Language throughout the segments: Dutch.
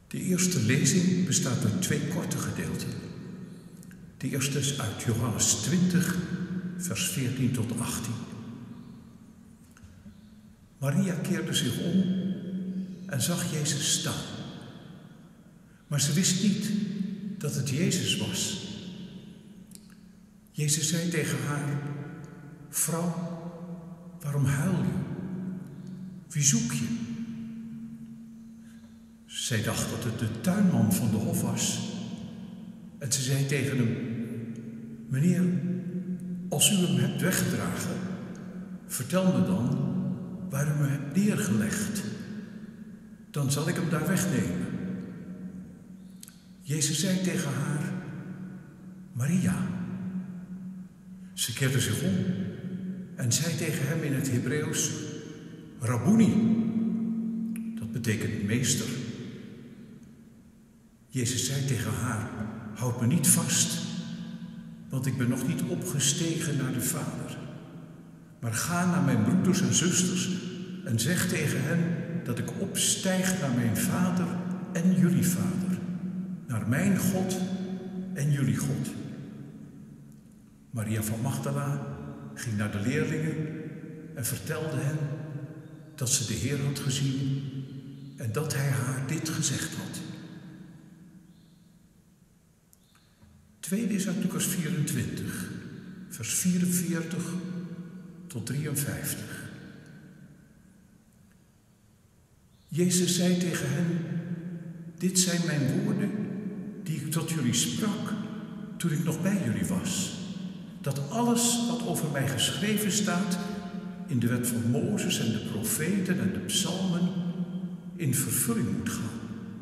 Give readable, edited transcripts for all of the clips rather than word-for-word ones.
De eerste lezing bestaat uit 2 korte gedeelten. De eerste is uit Johannes 20, vers 14 tot 18. Maria keerde zich om en zag Jezus staan. Maar ze wist niet dat het Jezus was. Jezus zei tegen haar: "Vrouw, waarom huil je? Wie zoek je?" Zij dacht dat het de tuinman van de hof was. En ze zei tegen hem: "Meneer, als u hem hebt weggedragen, vertel me dan waar u me hebt neergelegd. Dan zal ik hem daar wegnemen." Jezus zei tegen haar: "Maria." Ze keerde zich om en zei tegen hem in het Hebreeuws: "Rabboni." Dat betekent meester. Jezus zei tegen haar: "Houd me niet vast, want ik ben nog niet opgestegen naar de Vader. Maar ga naar mijn broeders en zusters en zeg tegen hen dat ik opstijg naar mijn Vader en jullie Vader, naar mijn God en jullie God." Maria van Magdala ging naar de leerlingen en vertelde hen dat ze de Heer had gezien en dat hij haar dit gezegd had. Tweede is uit Lucas 24, vers 44 tot 53. Jezus zei tegen hen: "Dit zijn mijn woorden die ik tot jullie sprak toen ik nog bij jullie was. Dat alles wat over mij geschreven staat in de wet van Mozes en de profeten en de psalmen in vervulling moet gaan."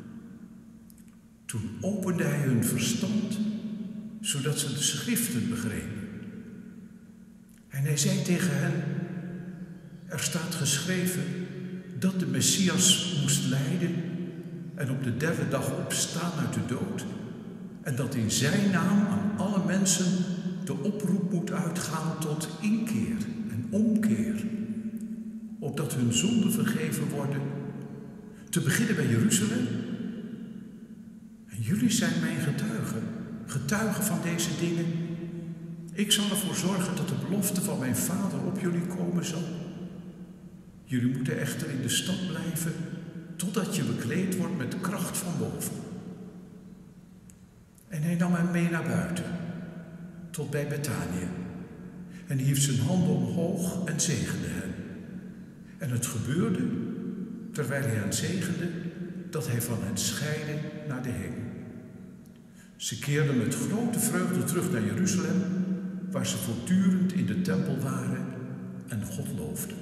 Toen opende hij hun verstand, zodat ze de schriften begrepen. En hij zei tegen hen: "Er staat geschreven dat de Messias moest lijden en op de 3e dag opstaan uit de dood, en dat in zijn naam aan alle mensen de oproep moet uitgaan tot inkeer en omkeer, opdat hun zonden vergeven worden, te beginnen bij Jeruzalem. En jullie zijn mijn getuigen van deze dingen. Ik zal ervoor zorgen dat de belofte van mijn Vader op jullie komen zal. Jullie moeten echter in de stad blijven, totdat je bekleed wordt met kracht van boven." En hij nam hem mee naar buiten, tot bij Betanië, en hief zijn handen omhoog en zegende hen. En het gebeurde, terwijl hij hen zegende, dat hij van hen scheidde naar de hemel. Ze keerden met grote vreugde terug naar Jeruzalem, waar ze voortdurend in de tempel waren en God loofden.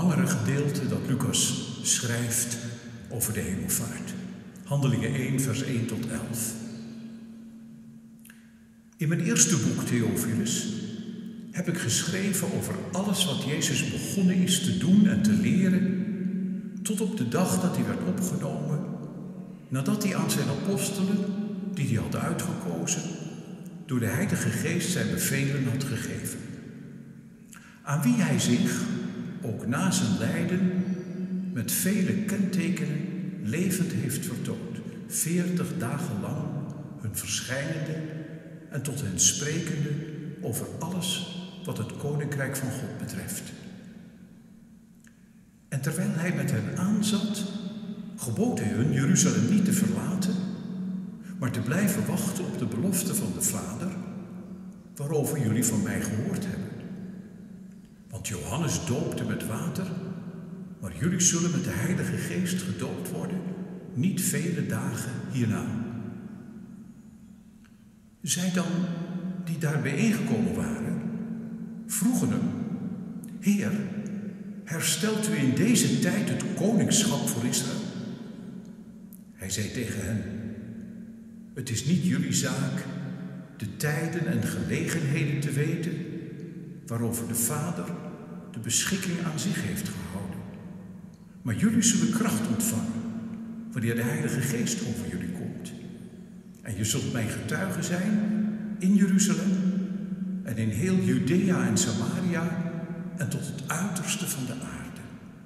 langere gedeelte dat Lucas schrijft over de hemelvaart. Handelingen 1, vers 1 tot 11. In mijn eerste boek, Theophilus, heb ik geschreven over alles wat Jezus begonnen is te doen en te leren, tot op de dag dat hij werd opgenomen, nadat hij aan zijn apostelen, die hij had uitgekozen, door de Heilige Geest zijn bevelen had gegeven. Aan wie hij zich, ook na zijn lijden, met vele kentekenen levend heeft vertoond, 40 dagen lang hun verschijnende en tot hen sprekende over alles wat het Koninkrijk van God betreft. En terwijl hij met hen aanzat, gebood hij hun Jeruzalem niet te verlaten, maar te blijven wachten op de belofte van de Vader, waarover jullie van mij gehoord hebben. Want Johannes doopte met water, maar jullie zullen met de Heilige Geest gedoopt worden, niet vele dagen hierna. Zij dan, die daar bijeengekomen waren, vroegen hem: Heer, herstelt u in deze tijd het koningschap voor Israël? Hij zei tegen hen: Het is niet jullie zaak de tijden en gelegenheden te weten waarover de Vader de beschikking aan zich heeft gehouden. Maar jullie zullen kracht ontvangen wanneer de Heilige Geest over jullie komt. En je zult mijn getuige zijn in Jeruzalem en in heel Judea en Samaria en tot het uiterste van de aarde.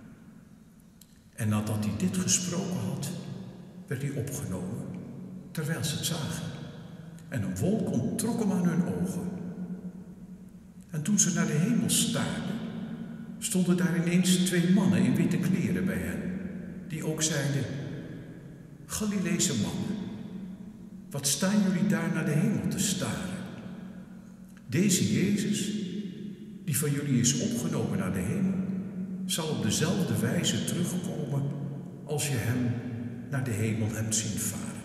En nadat hij dit gesproken had, werd hij opgenomen, terwijl ze het zagen. En een wolk onttrok hem aan hun ogen. En toen ze naar de hemel staarden, stonden daar ineens 2 mannen in witte kleren bij hen, die ook zeiden: Galileese mannen, wat staan jullie daar naar de hemel te staren? Deze Jezus, die van jullie is opgenomen naar de hemel, zal op dezelfde wijze terugkomen als je hem naar de hemel hebt zien varen.